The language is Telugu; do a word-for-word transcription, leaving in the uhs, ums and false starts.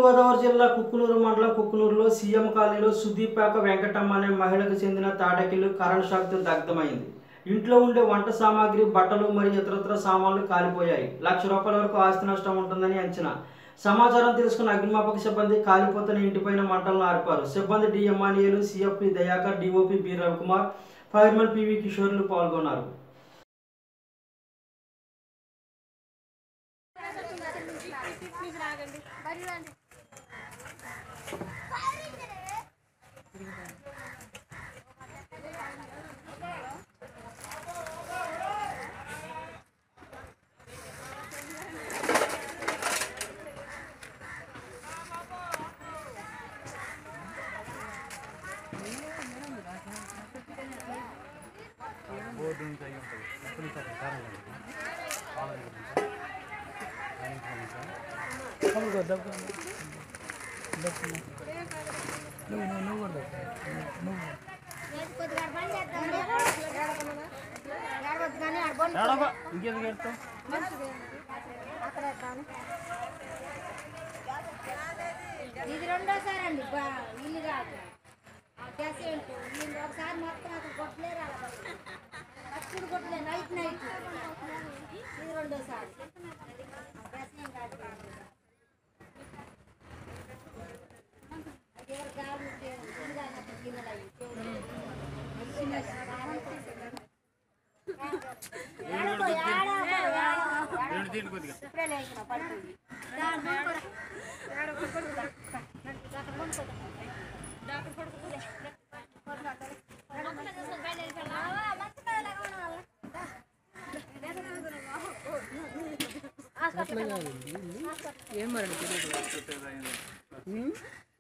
తూర్పుగోదావరి జిల్లా కుక్కునూరు మండలం కుక్కునూరులో సీఎం కాలనీలో సుదీపాక వెంకటమ్మ అనే మహిళకు చెందిన తాటకిల్లు కరెంట్ షాక్తో దగ్ధమైంది. ఇంట్లో ఉండే వంట సామాగ్రి, బట్టలు మరియు ఇతరత్ర సామాన్లు కాలిపోయాయి. లక్ష రూపాయల వరకు ఆస్తి నష్టం ఉంటుందని అంచనా. సమాచారం తెలుసుకున్న అగ్నిమాపక సిబ్బంది కాలిపోతున్న ఇంటిపైన మంటలను ఆర్పారు. సిబ్బంది D Emmanuel, CFP Dayakar, DOP B Ravikumar, fireman PV కిషోర్లు పాల్గొన్నారు. ఇది రెండోసారి అండి ఇల్లు కాదు గ్యాస్ ఏంటో నేను ఒకసారి మొత్తం అక్కడ కొట్టలేరు అప్పుడు కొట్టలే నైట్ నైట్ ఇది రెండోసారి గ్యాస్ ఏం కాదు గాలి ఇల్లు కాదు గిన్నెలు ఇప్పుడే లేచిన పడుతుంది ఏం మరి